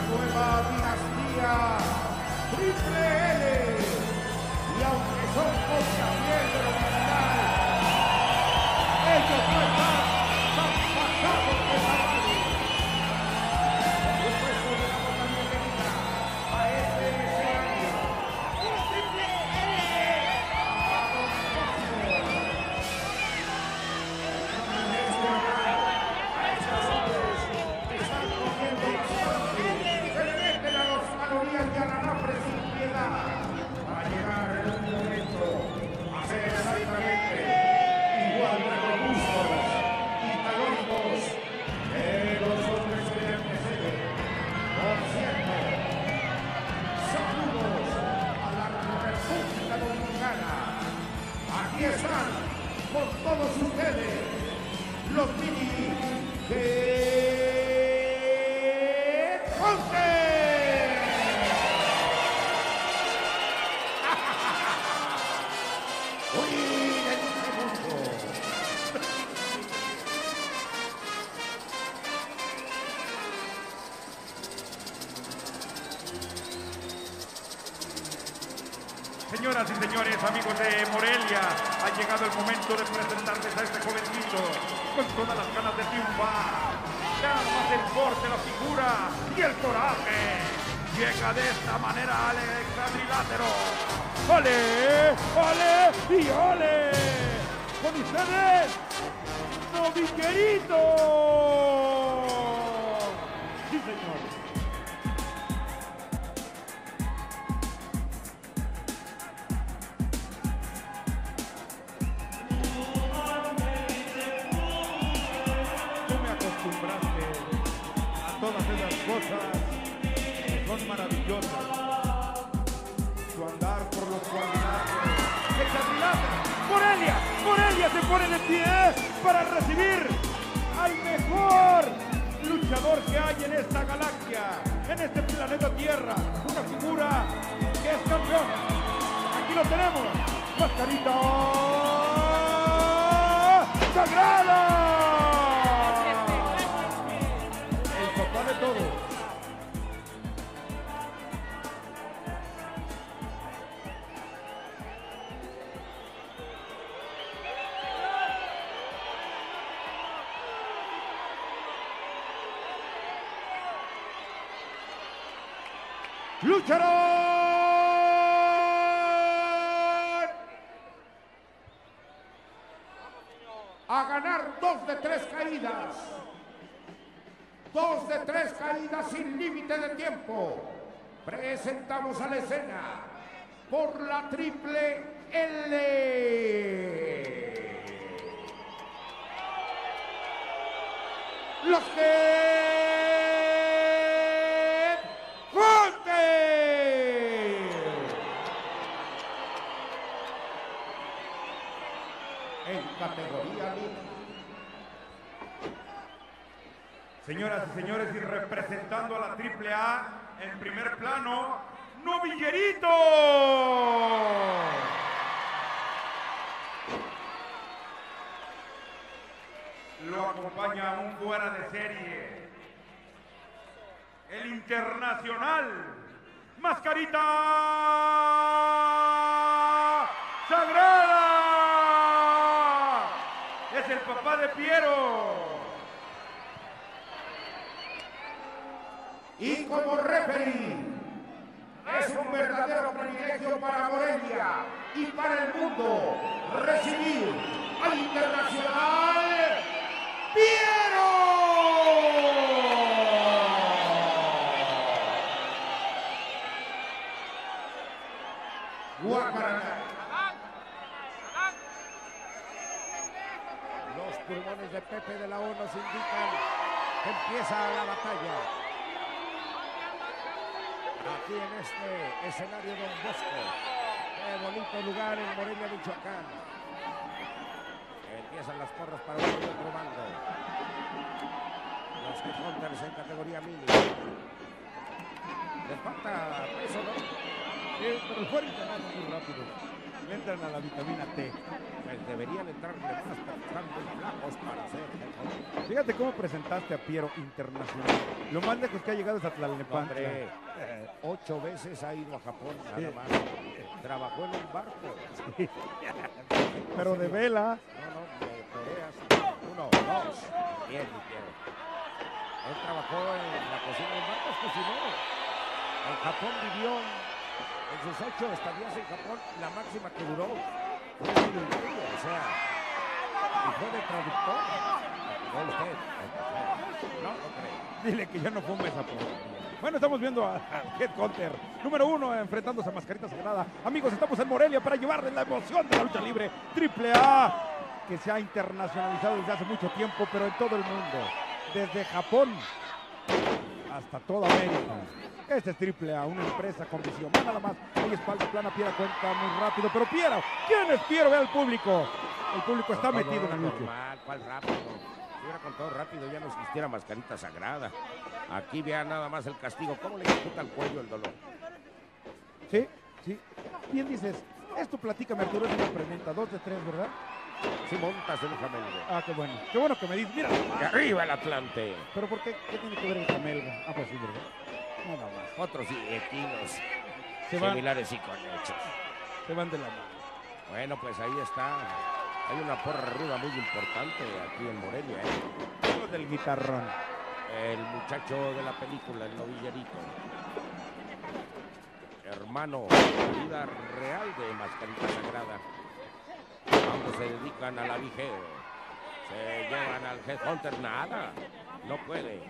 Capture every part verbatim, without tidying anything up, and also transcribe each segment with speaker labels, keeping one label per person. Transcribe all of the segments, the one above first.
Speaker 1: nueva dinastía Triple L. Y aunque son contra piel de lo criminal, ellos no están tan pasados de tamaño. Por supuesto, le damos la bienvenida a este escenario. Triple L. A Don Cosmo. En este hogar, a estos hombres que están comiendo bastante, que le meten a los calorías y al alambre sin piedad, para llegar en un momento a ser exactamente igual de robustos y calóricos que los hombres que le anteceden. Por cierto, saludos a la República Dominicana. Aquí están con todos ustedes los mini de Ponte.
Speaker 2: Señoras y señores, amigos de Morelia, ha llegado el momento de presentarles a este jovencito con todas las ganas de triunfar. Llamas el porte, la figura y el coraje. Llega de esta manera al cuadrilátero. ¡Ole! ¡Ole! ¡Y ole! ¡Con ustedes, Novillerito! ¡Sí, señor!
Speaker 1: Todas esas cosas que son maravillosas. Su andar por los cuadriláteros.
Speaker 2: ¡El cuadrilátero! ¡Morelia! ¡Morelia se pone de pie para recibir al mejor luchador que hay en esta galaxia, en este planeta Tierra! Una figura que es campeón. Aquí lo tenemos. Mascarita Sagrada.
Speaker 1: De todo. Lucharán a ganar dos de tres caídas. Dos de tres caídas sin límite de tiempo. Presentamos a la escena por la Triple L. Los que Ponte. En categoría libre.
Speaker 2: Señoras y señores, y representando a la Triple A en primer plano, Novillerito. Lo acompaña un fuera de serie, el internacional, Mascarita Sagrada. Es el papá de Piero.
Speaker 1: Y como referee, es un verdadero privilegio para Morelia y para el mundo recibir al internacional Piero. Guacarana. Los pulmones de Pepe de la O nos indican que empieza la batalla. Aquí en este escenario Don Bosco, qué bonito lugar en Morelia, Michoacán. Empiezan las porras para uno y otro bando. Los que contan en categoría mini. Les falta peso, ¿no?
Speaker 3: Sí, pero el fuera interno muy rápido. Le entran a la vitamina T.
Speaker 4: Pues deberían entrarle más, pero están muy flacos para hacer. ¿no?
Speaker 3: Fíjate cómo presentaste a Piero internacional. Lo más lejos que ha llegado es a Tlalnepantla.
Speaker 4: Hombre, eh, ocho veces ha ido a Japón, nada
Speaker 3: Sí.
Speaker 4: más. Trabajó en un barco.
Speaker 3: Sí. Pero de vela.
Speaker 4: No, no, de toreas. Uno, dos. Bien, mi Piero. Él trabajó en la cocina de barcos, cocinero. En Japón vivió, en sus ocho estadías en Japón, la máxima que duró fue el imperio, o sea, y fue de traductor. No usted, no, no creo.
Speaker 3: Dile que ya no fume esa porquería. Bueno, estamos viendo a Headhunter, número uno, enfrentándose a Mascarita Sagrada. Amigos, estamos en Morelia para llevarles la emoción de la lucha libre. Triple A, que se ha internacionalizado desde hace mucho tiempo, pero en todo el mundo. Desde Japón hasta toda América. Este es Triple A, una empresa con visión. Va nada más, hay espalda plana, Piera cuenta muy rápido, pero Piera, ¿quién es Piero? Ve al público. El público está
Speaker 4: Todo
Speaker 3: metido en la lucha.
Speaker 4: normal, ¿cuál rápido? Si hubiera contado rápido ya no existiera Mascarita Sagrada. Aquí vea nada más el castigo, cómo le ejecuta el cuello el dolor.
Speaker 3: Sí, sí. Bien dices, esto platícame, Arturo, es una pregunta. Dos de tres, ¿verdad?
Speaker 4: Si montas en un jamelgo.
Speaker 3: Ah, qué bueno. Qué bueno que me dices. Mira,
Speaker 4: ¡Que arriba el Atlante!
Speaker 3: pero ¿por qué? ¿Qué tiene que ver el camelga? Ah, pues sí, ¿verdad? Nada más.
Speaker 4: Otros equinos
Speaker 3: Se van,
Speaker 4: similares y conexos.
Speaker 3: se van de la mano.
Speaker 4: Bueno, pues ahí está. Hay una porra arriba muy importante aquí en Morelia. ¿eh?
Speaker 3: Los del guitarrón.
Speaker 4: El muchacho de la película, el novillerito. Hermano, vida real de Mascarita Sagrada. Ambos se dedican a la vigeo. Se llevan al Headhunter, nada. No puede.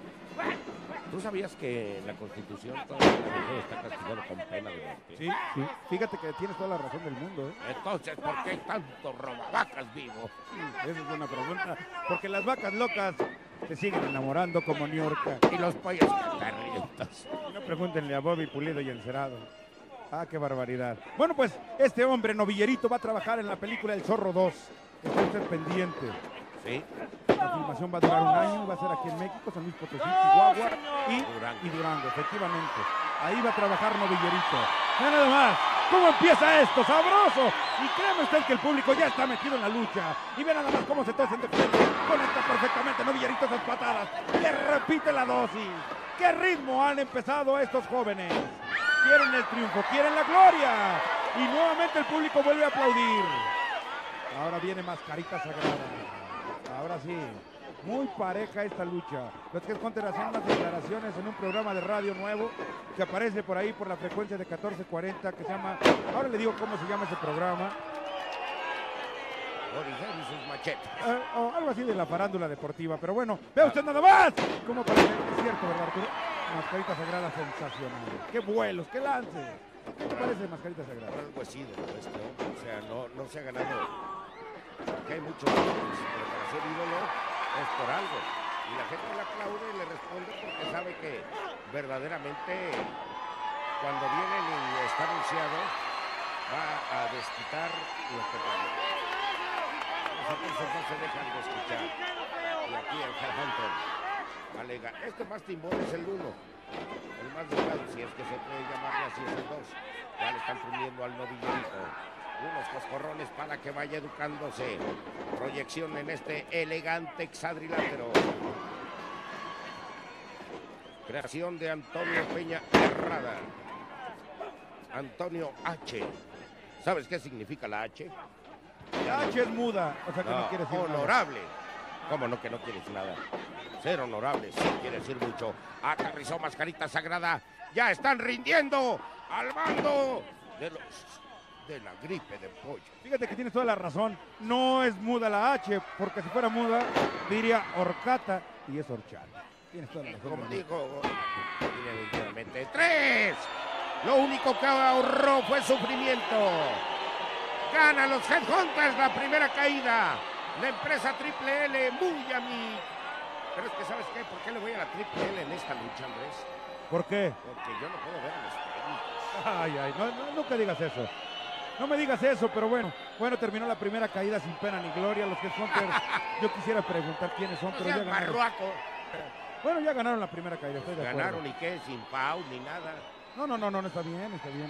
Speaker 4: ¿Tú sabías que en la Constitución todo el vigeo está castigado con pena de muerte?
Speaker 3: Sí, sí. Fíjate que tienes toda la razón del mundo, ¿eh?
Speaker 4: Entonces, ¿por qué hay tantos robavacas vivos?
Speaker 3: Esa es buena pregunta. Porque las vacas locas se siguen enamorando como New York.
Speaker 4: Y los pollos catarrientos.
Speaker 3: No pregúntenle a Bobby Pulido y Encerado. Ah, qué barbaridad. Bueno, pues este hombre novillerito va a trabajar en la película El Zorro dos. Está usted pendiente.
Speaker 4: Sí.
Speaker 3: La filmación va a durar un año, va a ser aquí en México, San Luis Potosí, Chihuahua y
Speaker 4: Durango.
Speaker 3: y Durango, efectivamente. Ahí va a trabajar novillerito. Mira nada más, ¿cómo empieza esto? ¡Sabroso! Y créame usted que el público ya está metido en la lucha. Y ve nada más cómo se tosen de frente. Conecta perfectamente novillerito esas patadas. Le repite la dosis. ¿Qué ritmo han empezado estos jóvenes? Quieren el triunfo, quieren la gloria. Y nuevamente el público vuelve a aplaudir. Ahora viene Mascarita Sagrada. Ahora sí, muy pareja esta lucha. Los que Headhunter hacen unas declaraciones en un programa de radio nuevo que aparece por ahí por la frecuencia de catorce cuarenta que se llama, ahora le digo cómo se llama ese programa,
Speaker 4: Origen y sus machetes.
Speaker 3: eh, o algo así de la farándula deportiva, pero bueno, vea usted nada más cómo parece, es cierto, ¿verdad, Arturo? Mascarita Sagrada sensacional. ¡Qué vuelos, qué lances! ¿Qué te parece Mascarita Sagrada?
Speaker 4: Algo así de lo este hombre. O sea, no, no se ha ganado. Aquí hay muchos ídolos, pero para ser ídolo es por algo. Y la gente le aplaude y le responde porque sabe que verdaderamente cuando vienen y está anunciado va a desquitar lo que paga. Los otros no se dejan de escuchar. Y aquí el Headhunter alega, este más timbón es el uno. El más delgado, si es que se puede llamarle así, es el dos. Ya le están poniendo al novillerito unos coscorrones para que vaya educándose. Proyección en este elegante hexadrilátero. Creación de Antonio Peña Herrada. Antonio H. ¿Sabes qué significa la H?
Speaker 3: La H es muda, o sea que no,
Speaker 4: No,
Speaker 3: quiere decir nada.
Speaker 4: honorable. ¿Cómo no que no quieres nada? Ser honorable sí quiere decir mucho. Aterrizó Mascarita Sagrada. Ya están rindiendo al mando de los de la gripe de pollo.
Speaker 3: Fíjate que tienes toda la razón. No es muda la H, porque si fuera muda diría horcata y es horchata. Tienes toda la razón.
Speaker 4: Como
Speaker 3: del mundo.
Speaker 4: dijo, definitivamente. ¡Tres! Lo único que ahorró fue sufrimiento. Gana los Headhunters la primera caída. La empresa Triple L, muy a mí. Pero es que, ¿sabes qué? ¿Por qué le voy a la Triple L en esta lucha, Andrés?
Speaker 3: ¿Por qué?
Speaker 4: Porque yo no puedo ver a los técnicos.
Speaker 3: Ay, ay, no, no, nunca digas eso. No me digas eso, pero bueno. Bueno, terminó la primera caída sin pena ni gloria. Los Headhunters, yo quisiera preguntar quiénes son,
Speaker 4: No
Speaker 3: pero ya
Speaker 4: seas
Speaker 3: ganaron.
Speaker 4: marruaco.
Speaker 3: Bueno, ya ganaron la primera caída, estoy de acuerdo.
Speaker 4: Ganaron y qué, sin pau ni nada.
Speaker 3: No, no, no, no, no está bien, está bien.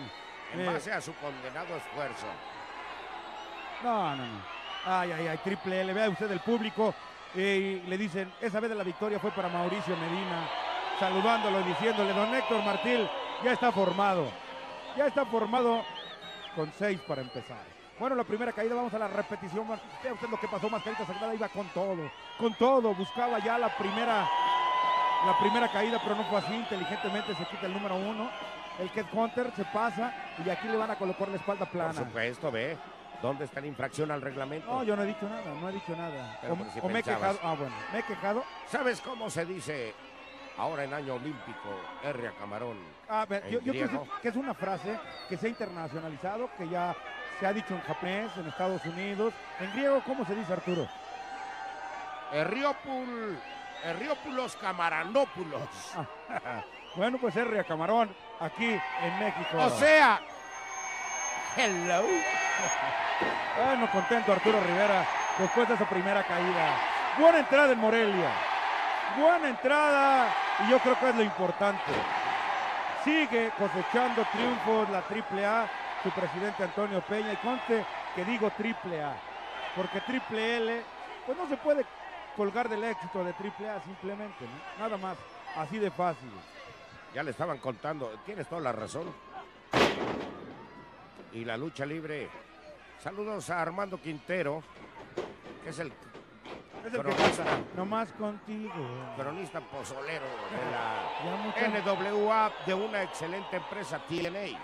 Speaker 4: en
Speaker 3: Eh.
Speaker 4: base a su condenado esfuerzo.
Speaker 3: No, no, no. Ay, ay, ay, triple L. Vea usted el público. eh, y le dicen, esa vez de la victoria fue para Mauricio Medina. Saludándolo y diciéndole, don Héctor Martil, ya está formado. Ya está formado con seis para empezar. Bueno, la primera caída, vamos a la repetición. Vea usted lo que pasó, Mascarita Sagrada iba con todo. Con todo, buscaba ya la primera, la primera caída, pero no fue así. Inteligentemente se quita el número uno. El Headhunter se pasa y aquí le van a colocar la espalda plana.
Speaker 4: Por supuesto, ve. ¿Dónde está la infracción al reglamento?
Speaker 3: No, yo no he dicho nada, no he dicho nada.
Speaker 4: Pero
Speaker 3: O,
Speaker 4: por si
Speaker 3: o me he
Speaker 4: pensabas.
Speaker 3: quejado. Ah, bueno, me he quejado.
Speaker 4: ¿Sabes cómo se dice ahora en año olímpico, R a Camarón?
Speaker 3: A ver,
Speaker 4: ¿En
Speaker 3: yo, yo
Speaker 4: griego?
Speaker 3: pienso que es una frase que se ha internacionalizado, que ya se ha dicho en japonés, en Estados Unidos. En griego, ¿cómo se dice, Arturo?
Speaker 4: Herriópul, Herriópulos Camaranópulos.
Speaker 3: Bueno, pues R a Camarón, aquí en México.
Speaker 4: O sea, hello.
Speaker 3: Bueno, contento Arturo Rivera después de esa primera caída. Buena entrada en Morelia. Buena entrada y yo creo que es lo importante. Sigue cosechando triunfos la triple A, su presidente Antonio Peña. Y conste que digo triple A, porque triple L, pues no se puede colgar del éxito de triple A simplemente, ¿no? Nada más, así de fácil.
Speaker 4: Ya le estaban contando, tienes toda la razón. Y la lucha libre. Saludos a Armando Quintero, que es el
Speaker 3: Es el que
Speaker 4: cronista,
Speaker 3: canta, nomás contigo.
Speaker 4: cronista pozolero de la
Speaker 3: Ya muchas-
Speaker 4: N W A de una excelente empresa T N A.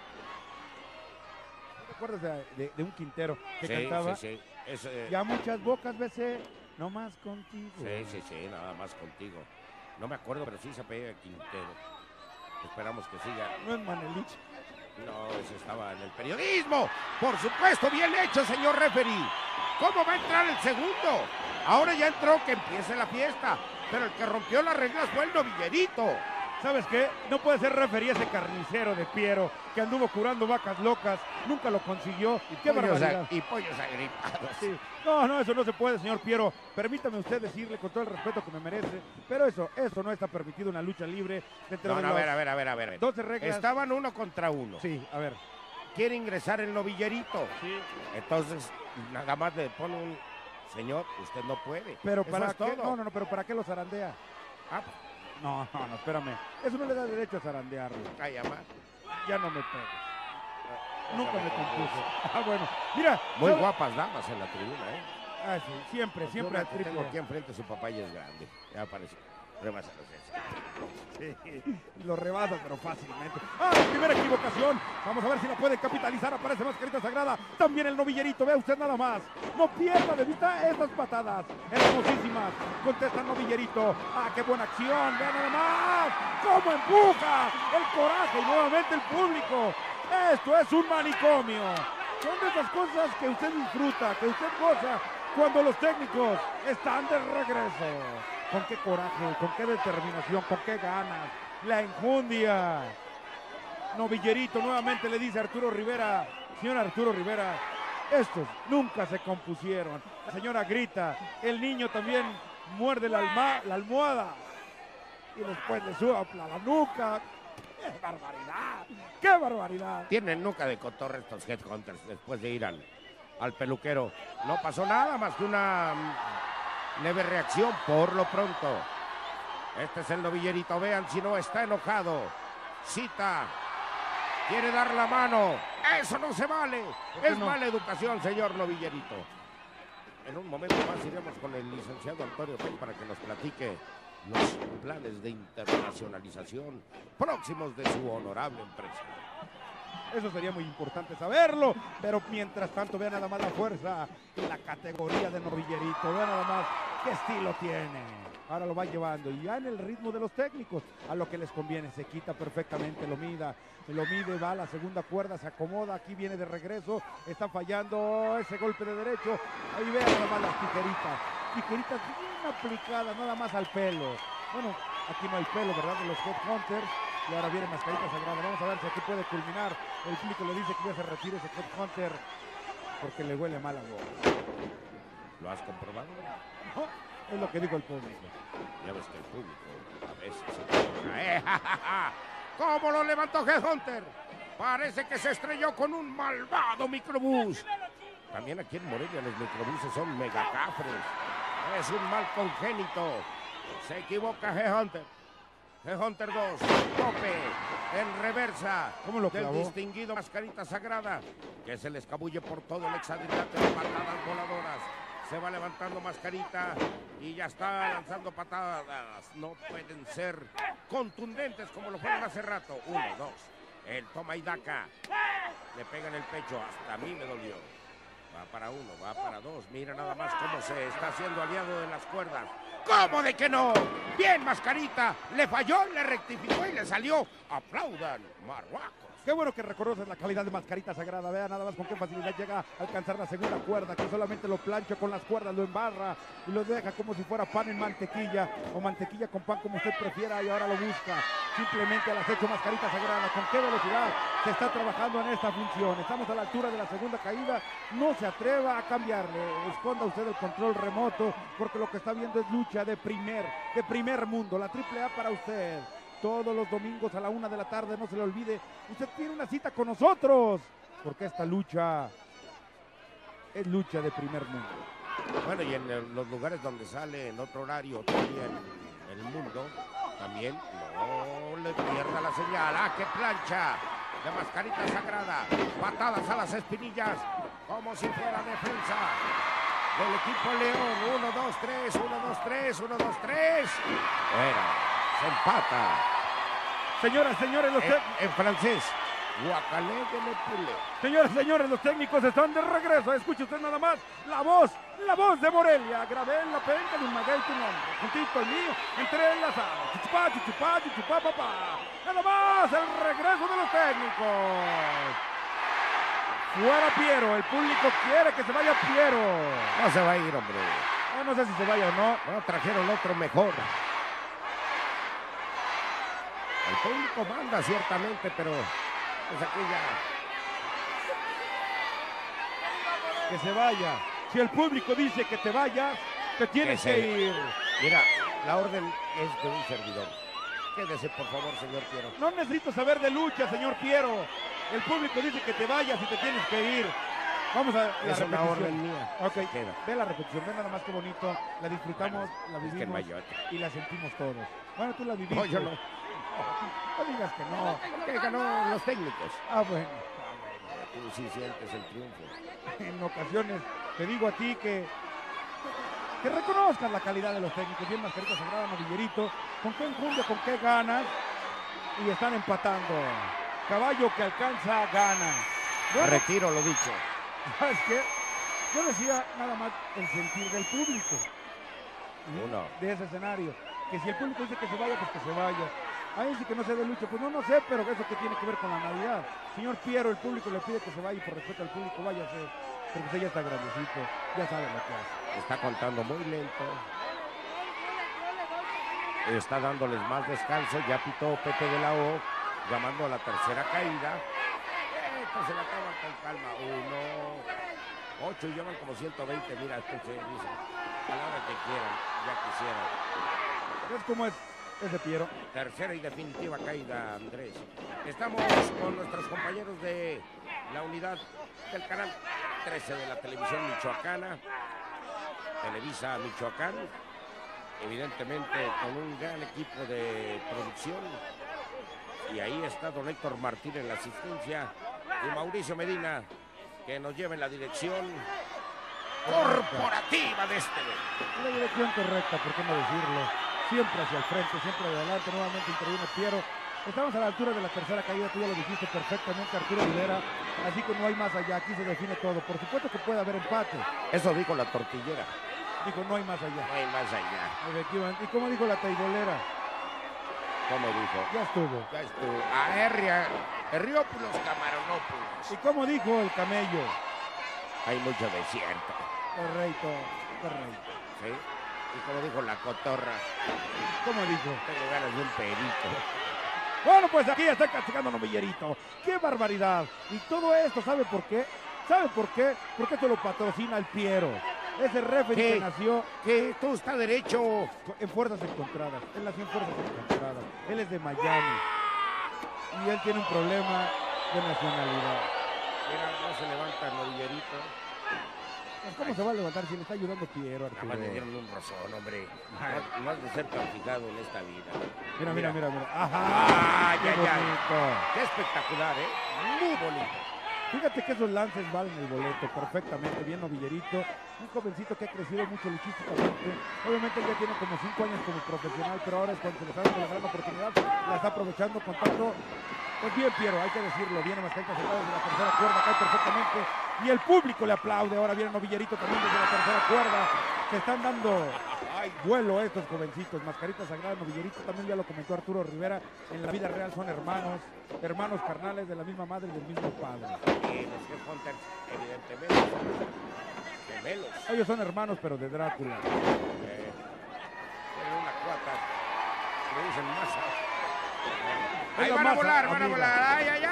Speaker 3: ¿Te acuerdas de, de- de un Quintero que
Speaker 4: Sí,
Speaker 3: cantaba?
Speaker 4: sí, sí. Es, eh,
Speaker 3: Ya muchas bocas besé, nomás contigo.
Speaker 4: sí, sí, sí, nada más contigo. No me acuerdo, pero sí se apellida Quintero. Esperamos que siga.
Speaker 3: No es Manelich.
Speaker 4: No, ese estaba en el periodismo. Por supuesto, bien hecho, señor referee. ¿Cómo va a entrar el segundo? Ahora ya entró, que empiece la fiesta. Pero el que rompió las reglas fue el novillerito.
Speaker 3: ¿Sabes qué? No puede ser refería ese carnicero de Piero que anduvo curando vacas locas. Nunca lo consiguió. ¡Qué
Speaker 4: Pollos
Speaker 3: barbaridad!
Speaker 4: a- y pollos agripados.
Speaker 3: Sí. No, no, eso no se puede, señor Piero. Permítame usted decirle con todo el respeto que me merece, pero eso, eso no está permitido en la lucha libre. Dentro
Speaker 4: No,
Speaker 3: de
Speaker 4: no, a
Speaker 3: las
Speaker 4: ver, a ver, a ver, a ver.
Speaker 3: doce reglas.
Speaker 4: Estaban uno contra uno.
Speaker 3: Sí, a ver.
Speaker 4: Quiere ingresar el novillerito.
Speaker 3: Sí.
Speaker 4: Entonces, nada más le pone un... Señor, usted no puede.
Speaker 3: Pero
Speaker 4: Eso
Speaker 3: para
Speaker 4: es
Speaker 3: qué,
Speaker 4: todo.
Speaker 3: no, no, no, pero ¿para qué lo zarandea?
Speaker 4: Ah,
Speaker 3: No, no, no, espérame. Eso no le da derecho a zarandearlo.
Speaker 4: calla más.
Speaker 3: Ya no me pegues. Nunca me compuso. Ah, bueno. Mira.
Speaker 4: Muy
Speaker 3: ¿sabe?
Speaker 4: guapas damas en la tribuna, ¿eh?
Speaker 3: Ah, sí, siempre, siempre
Speaker 4: Una
Speaker 3: al
Speaker 4: que tengo
Speaker 3: triple.
Speaker 4: aquí enfrente, su papá ya es grande. Ya aparece. Rebasa los sesos.
Speaker 3: Sí, lo rebasa, pero fácilmente. ¡Ah, la primera equivocación! Vamos a ver si la puede capitalizar. Aparece Mascarita Sagrada. También el novillerito. Vea usted nada más. No pierda de vista estas patadas. Hermosísimas. Contesta el novillerito. ¡Ah, qué buena acción! Vea nada más. ¡Cómo empuja! El coraje y nuevamente el público. Esto es un manicomio. Son de esas cosas que usted disfruta, que usted goza cuando los técnicos están de regreso. Con qué coraje, con qué determinación, con qué ganas, la enjundia. Novillerito nuevamente le dice a Arturo Rivera, señor Arturo Rivera, estos nunca se compusieron. La señora grita, el niño también muerde la, alma, la almohada y después le sopla la nuca. ¡Qué barbaridad! ¡Qué barbaridad!
Speaker 4: Tienen nuca de cotorre estos Headhunters después de ir al, al peluquero. No pasó nada más que una mm, leve reacción por lo pronto. Este es el novillerito. Vean si no está enojado. Cita. Quiere dar la mano. Eso no se vale.
Speaker 3: qué
Speaker 4: Es
Speaker 3: no?
Speaker 4: mala educación, señor novillerito. En un momento más iremos con el licenciado Antonio Peña para que nos platique los planes de internacionalización próximos de su honorable empresa.
Speaker 3: Eso sería muy importante saberlo, pero mientras tanto vean nada más la fuerza y la categoría de novillerito, vean nada más qué estilo tiene. Ahora lo va llevando y ya en el ritmo de los técnicos, a lo que les conviene, se quita perfectamente, lo mida, lo mide, va a la segunda cuerda, se acomoda, aquí viene de regreso, está fallando ese golpe de derecho, ahí vean nada más las tijeritas, tijeritas bien aplicadas, nada más al pelo. Bueno, aquí no hay pelo, ¿verdad? De los Headhunters. Y ahora viene Mascarita Sagrada. Vamos a ver si aquí puede culminar. El público le dice que ya se retire ese Headhunter porque le huele mal a boca.
Speaker 4: ¿Lo has comprobado?
Speaker 3: ¿No? Es lo que dijo el público.
Speaker 4: Ya ves que el público a veces se equivoca, ¿eh? ¡Ja, ja, ja! ¿Cómo lo levantó Headhunter? Parece que se estrelló con un malvado microbús. También aquí en Morelia los microbuses son megacafres. Es un mal congénito. Se equivoca G-Hunter. G-Hunter dos, tope, en reversa.
Speaker 3: ¿Cómo lo
Speaker 4: del
Speaker 3: clavó?
Speaker 4: distinguido Mascarita Sagrada, que se le escabulle por todo el hexadrilátero de patadas voladoras. Se va levantando Mascarita y ya está lanzando patadas. No pueden ser contundentes como lo fueron hace rato. Uno, dos. El toma y daca. Le pega en el pecho. Hasta a mí me dolió. Va para uno, va para dos. Mira nada más cómo se está haciendo aliado de las cuerdas. ¿Cómo de que no? Bien, Mascarita. Le falló, le rectificó y le salió. Aplaudan, Marruecos.
Speaker 3: Qué bueno que reconoces la calidad de Mascarita Sagrada. Vea nada más con qué facilidad llega a alcanzar la segunda cuerda, que solamente lo plancha con las cuerdas, lo embarra y lo deja como si fuera pan en mantequilla o mantequilla con pan, como usted prefiera, y ahora lo busca. Simplemente al acecho Mascarita Sagrada. Con qué velocidad se está trabajando en esta función. Estamos a la altura de la segunda caída. No se atreva a cambiarle. Esconda usted el control remoto, porque lo que está viendo es lucha de primer, de primer mundo. La triple A para usted. Todos los domingos a la una de la tarde, no se le olvide, usted tiene una cita con nosotros, porque esta lucha es lucha de primer mundo.
Speaker 4: Bueno, y en el- los lugares donde sale en otro horario todavía en, en el mundo, también no le pierda la señal. ¡Ah, qué plancha! De Mascarita Sagrada. Patadas a las espinillas, como si fuera defensa del equipo León. Uno, dos, tres, uno, dos, tres, uno, dos, tres. Fuera. Se empata.
Speaker 3: Señoras, señores, los,
Speaker 4: En, en francés. Guacalé de le poulet.
Speaker 3: señoras, señores, los técnicos están de regreso. Escuche usted nada más la voz, la voz de Morelia. Grabé en la penca de un maguey tu nombre, juntito al mío, entrelazados. Chuchupá, chuchupá, chuchupá, papá. Nada más el regreso de los técnicos. Fuera Piero, el público quiere que se vaya Piero.
Speaker 4: No se va a ir, hombre.
Speaker 3: No, no sé si se vaya o no.
Speaker 4: No, trajeron otro mejor. El público manda ciertamente, pero pues aquí ya.
Speaker 3: Que se vaya. Si el público dice que te vayas, te tienes
Speaker 4: Que
Speaker 3: que,
Speaker 4: se-
Speaker 3: ir.
Speaker 4: Mira, la orden es de un servidor. Quédese, por favor, señor Piero.
Speaker 3: No necesito saber de lucha, señor Piero. El público dice que te vayas y te tienes que ir. Vamos a la
Speaker 4: Es una
Speaker 3: repetición.
Speaker 4: orden mía.
Speaker 3: Ok,
Speaker 4: Queda.
Speaker 3: ve la repetición, ve nada más que bonito. La disfrutamos, la
Speaker 4: Es que
Speaker 3: vivimos
Speaker 4: Mayotte.
Speaker 3: y la sentimos todos. Bueno, tú la viviste.
Speaker 4: No, yo no.
Speaker 3: No digas que no.
Speaker 4: Que ganó los técnicos.
Speaker 3: Ah, bueno.
Speaker 4: Tú sí sientes el triunfo.
Speaker 3: En ocasiones te digo a ti que que reconozcas la calidad de los técnicos. Bien, Mascarita Sagrada, Novillerito. ¿Con qué enjundia, con qué ganas? Y están empatando. Caballo que alcanza, gana. Bueno,
Speaker 4: Retiro lo dicho.
Speaker 3: ¿sabes qué? Yo decía nada más el sentir del público.
Speaker 4: Uno.
Speaker 3: De ese escenario. Que si el público dice que se vaya, pues que se vaya. Ahí sí que no sé de lucha, pues no, no sé, pero eso que tiene que ver con la Navidad. Señor Piero, el público le pide que se vaya y por respeto al público, váyase. Porque usted ya está grandecito, ya sabe lo que hace.
Speaker 4: Está contando muy lento. Está dándoles más descanso. Ya pitó Pepe de la O, llamando a la tercera caída. Esto se la toman con calma. Uno, ocho y llevan como ciento veinte. Mira, escuche, dice. A la hora que quieran, ya quisieran.
Speaker 3: ¿Ves cómo es ese Piero?
Speaker 4: Tercera y definitiva caída, Andrés. Estamos con nuestros compañeros de la unidad del canal trece de la televisión michoacana, Televisa Michoacán, evidentemente con un gran equipo de producción. Y ahí está don Héctor Martín en la asistencia y Mauricio Medina, que nos lleva en la dirección corporativa de este evento.
Speaker 3: La dirección correcta, ¿por qué no decirlo? Siempre hacia el frente, siempre adelante, nuevamente interviene Piero. Estamos a la altura de la tercera caída, tú ya lo dijiste perfectamente, Arturo Rivera, así que no hay más allá, aquí se define todo. Por supuesto que puede haber empate,
Speaker 4: Eso dijo la tortillera.
Speaker 3: dijo, no hay más allá.
Speaker 4: No hay más allá.
Speaker 3: Efectivamente. ¿Y cómo dijo la taibolera?
Speaker 4: Como dijo.
Speaker 3: Ya estuvo.
Speaker 4: Ya estuvo. Aerria, Herriópulos, Camaronópulos.
Speaker 3: ¿Y cómo dijo el camello?
Speaker 4: Hay mucho desierto.
Speaker 3: Correcto, correcto.
Speaker 4: ¿Sí? Y como dijo la cotorra,
Speaker 3: ¿Cómo dijo?
Speaker 4: tengo ganas de un perico.
Speaker 3: Bueno, pues aquí está castigando a Novillerito. ¡Qué barbaridad! Y todo esto, ¿sabe por qué? ¿Sabe por qué? Porque esto lo patrocina el Piero. Ese referee
Speaker 4: ¿Qué?
Speaker 3: que nació
Speaker 4: Que tú está derecho.
Speaker 3: en fuerzas encontradas. Él nació en fuerzas encontradas. Él es de Miami. Y él tiene un problema ¿Qué nacionalidad?
Speaker 4: Mira, no se levanta Novillerito.
Speaker 3: Pues, ¿cómo se va a levantar si le está ayudando Piero,
Speaker 4: Nada
Speaker 3: Arturo?
Speaker 4: más le dieron un rozón, hombre. No, no has de ser tan fijado en esta vida.
Speaker 3: Mira, mira, mira, mira. ¡Ajá!
Speaker 4: ¡Ay,
Speaker 3: ¡Qué
Speaker 4: ay, ay!
Speaker 3: bonito!
Speaker 4: Qué espectacular, ¿eh? Muy bonito.
Speaker 3: Fíjate que esos lances valen el boleto perfectamente, bien Novillerito, un jovencito que ha crecido mucho luchísticamente, obviamente él ya tiene como cinco años como profesional, pero ahora es cuando se le está dando la gran oportunidad, la está aprovechando con tanto, pues bien Piero, hay que decirlo, viene Mascarita Sagrada desde la tercera cuerda, cae perfectamente, y el público le aplaude, ahora viene Novillerito también desde la tercera cuerda, se están dando vuelo estos jovencitos, Mascarita Sagrada, Novillerito, también ya lo comentó Arturo Rivera, en la vida real son hermanos, hermanos carnales de la misma madre y del mismo padre.
Speaker 4: Y los que Hunters, evidentemente, son gemelos.
Speaker 3: Ellos son hermanos, pero de Drácula.
Speaker 4: Eh, tienen una cuata, le dicen masa.
Speaker 3: Es
Speaker 4: Ahí
Speaker 3: la
Speaker 4: van a
Speaker 3: masa,
Speaker 4: volar, van a
Speaker 3: amiga.
Speaker 4: volar. ¡Ay, ay,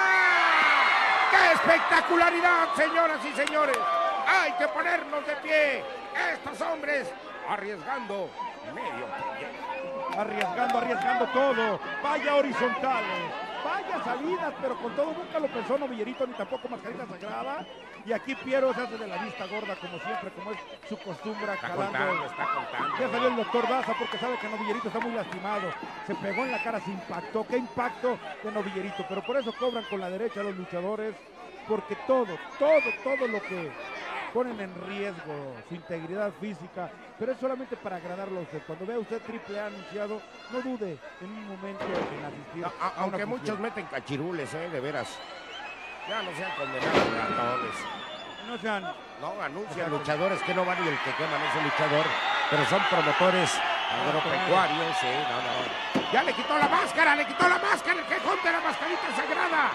Speaker 4: ay! ¡Qué espectacularidad, señoras y señores! ¡Hay que ponernos de pie! Estos hombres arriesgando medio pellejo.
Speaker 3: Arriesgando, arriesgando todo. Vaya horizontales, vaya salidas, pero con todo nunca lo pensó Novillerito ni tampoco Mascarita Sagrada. Y aquí Piero se hace de la vista gorda como siempre, como es su costumbre,
Speaker 4: Está
Speaker 3: calando.
Speaker 4: contando, está contando.
Speaker 3: Ya salió el doctor Daza porque sabe que Novillerito está muy lastimado. Se pegó en la cara, se impactó. Qué impacto de Novillerito. Pero por eso cobran con la derecha a los luchadores. Porque todo, todo, todo lo que ponen en riesgo su integridad física, pero es solamente para agradarlo a usted. Cuando vea usted Triple A anunciado, no dude en un momento en asistir.
Speaker 4: No, a-
Speaker 3: a una
Speaker 4: aunque
Speaker 3: función.
Speaker 4: muchos meten cachirules, eh, de veras. Ya no sean condenados ratones.
Speaker 3: No sean,
Speaker 4: No, anuncian luchadores que no van y el que queman es el luchador, pero son promotores agropecuarios, sí, no, no. Ya le quitó la máscara, le quitó la máscara, el quejón de la mascarita sagrada.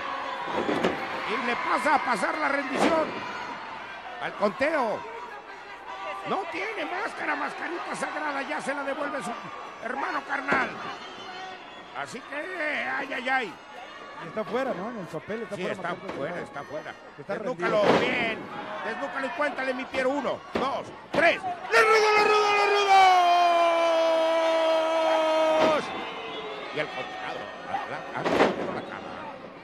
Speaker 4: Y le pasa a pasar la rendición al conteo. No tiene máscara, mascarita sagrada, ya se la devuelve su hermano carnal. Así que, ay, ay, ay.
Speaker 3: está fuera, ¿no? En el papel está
Speaker 4: Sí,
Speaker 3: fuera.
Speaker 4: está
Speaker 3: Mascarita
Speaker 4: fuera,
Speaker 3: Sagrada.
Speaker 4: está fuera.
Speaker 3: Está
Speaker 4: Desnúcalo,
Speaker 3: rendido.
Speaker 4: bien. Desnúcalo y cuéntale, mi Piero. Uno, dos, tres. ¡Le rudo, le rudo, le rudos! Y el contado. Antes de la cama.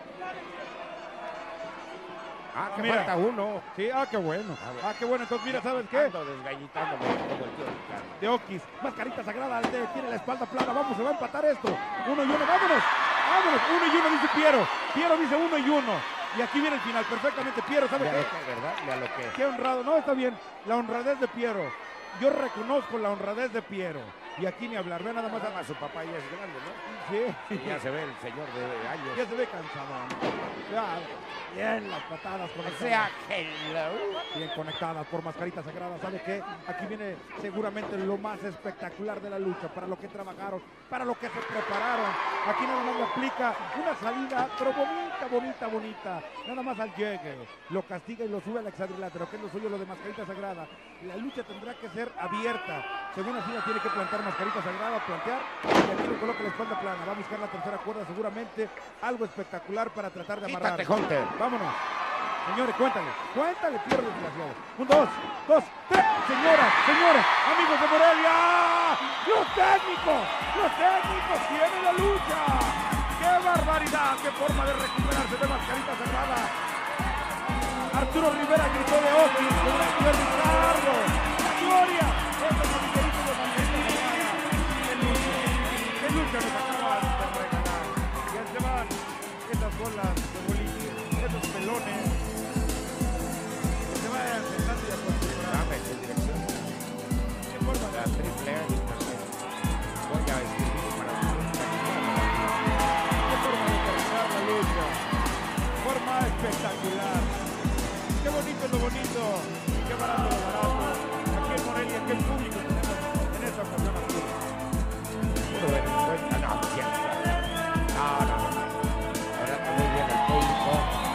Speaker 4: Ah, que
Speaker 3: Mira.
Speaker 4: falta uno.
Speaker 3: Sí, ah, qué bueno.
Speaker 4: A ver.
Speaker 3: Ah, qué bueno. Entonces, mira, ¿sabes qué?
Speaker 4: Ando desgallitándome como el tío Ricardo.
Speaker 3: De Oquis, Mascarita Sagrada, le tiene la espalda plana, vamos, se va a empatar esto, uno y uno, vámonos, vámonos, uno y uno dice Piero, Piero dice uno y uno, y aquí viene el final, perfectamente, Piero, ¿sabe
Speaker 4: Ya
Speaker 3: qué?
Speaker 4: lo que, ¿verdad? Ya lo que.
Speaker 3: Qué honrado, no, está bien, la honradez de Piero, yo reconozco la honradez de Piero, y aquí ni hablar, ve nada más,
Speaker 4: Nada más su papá ya es grande, ¿no?
Speaker 3: sí,
Speaker 4: Y ya se ve el señor de años.
Speaker 3: ya se ve cansado, ya, bien las patadas con
Speaker 4: O sea, hello.
Speaker 3: bien conectadas por Mascarita Sagrada. ¿Sabe qué? Aquí viene seguramente lo más espectacular de la lucha, para lo que trabajaron, para lo que se prepararon. Aquí nada más le aplica una salida, pero bonita, bonita, bonita. Nada más al llegue, lo castiga y lo sube al hexadrilátero, que es lo suyo, lo de Mascarita Sagrada. La lucha tendrá que ser abierta. Según así la tiene que plantar Mascarita Sagrada, plantear, y aquí le coloca la espalda plana. Va a buscar la tercera cuerda seguramente, algo espectacular para tratar de amarrar.
Speaker 4: Quítate, Hunter.
Speaker 3: Vámonos. Señores, cuéntale, cuéntale, Piero desgraciado. Un, dos, dos, tres. Señoras, señores, amigos de Morelia. Los técnicos, los técnicos tienen la lucha. ¡Qué barbaridad! ¡Qué forma de recuperarse de Mascarita Sagrada! Arturo Rivera gritó de Oquis, con el señor Ricardo. ¡La gloria! Este es el Miguelito de Mascarita Sagrada. ¡Qué lucha! ¡Qué lucha nos acaban de regalar! Ya se van esas bolas de bolillo, esos pelones. Que se vayan sentando y acostumbrando.
Speaker 4: Dame tu dirección.
Speaker 3: ¿Qué forma
Speaker 4: La
Speaker 3: de
Speaker 4: triple A en internet. Voy a escribir para tu
Speaker 3: qué forma de terminar la lucha? Forma espectacular. Qué bonito es lo bonito. Qué barato lo barato. Aquí en Morelia, qué público tenemos en esta ocasión, Arturo.
Speaker 4: Puro de cuenta, no, cierto. No, no, no. Ahora está muy bien el público.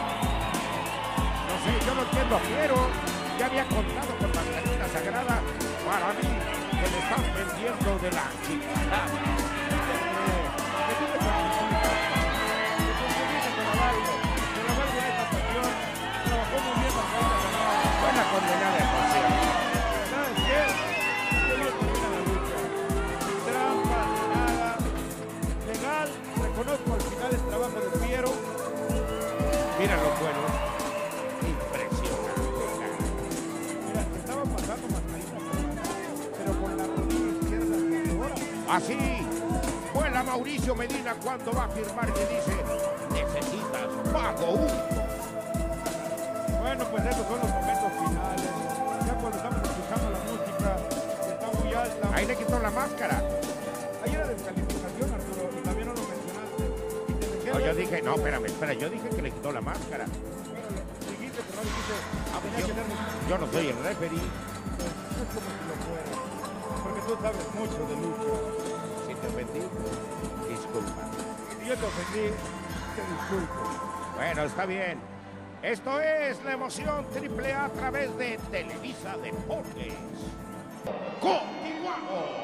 Speaker 4: No sé, yo no entiendo a Piero. Ya había contado con Mascarita Sagrada. Para mí, que le están vendiendo de la chica.
Speaker 3: Que tú te participas. Que tú te vienes de la baile. De la baile en esta ocasión. Trabajó muy bien Mascarita Sagrada.
Speaker 4: Buena condenada de pasión.
Speaker 3: ¿Sabes qué? Qué bien termina la lucha. Sin trampas, sin nada. Legal, reconozco al final el trabajo de Piero.
Speaker 4: Mira los buenos. Impresionante.
Speaker 3: Mira, estaba pasando mascarita, pero con la rodilla izquierda ahora.
Speaker 4: Así vuela Mauricio Medina cuando va a firmar y dice, necesitas pago único.
Speaker 3: Bueno, pues esos son los momentos finales. Ya cuando estamos escuchando la música, está muy alta.
Speaker 4: Ahí le quitó la máscara.
Speaker 3: Hay una descalificación, Arturo, y también no lo mencionaste. Y te dejé
Speaker 4: No, yo
Speaker 3: ver-
Speaker 4: dije, no, espérame, espera, yo dije que le quitó la máscara.
Speaker 3: Bueno, dijiste, pero no dijiste. Tenía
Speaker 4: Yo,
Speaker 3: que ser muy-
Speaker 4: yo no soy el referee.
Speaker 3: Es como si lo fuera. Porque tú sabes mucho de lucha.
Speaker 4: Si te ofendí, disculpa.
Speaker 3: Y si yo te ofendí, te disculpo.
Speaker 4: Bueno, está bien. Esto es la emoción triple A a través de Televisa Deportes. ¡Continuamos!